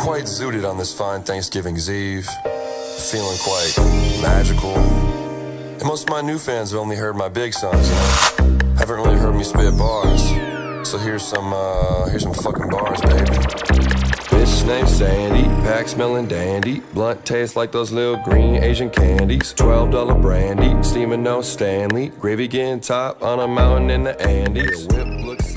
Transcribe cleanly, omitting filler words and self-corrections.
quite zooted on this fine Thanksgiving's Eve, feeling quite magical. And most of my new fans have only heard my big songs, you know? Haven't really heard me spit bars. So here's some fucking bars, baby. Bitch named Sandy, pack smelling dandy. Blunt tastes like those little green Asian candies. $12 brandy, steaming no Stanley. Gravy getting top on a mountain in the Andes. Your whip looks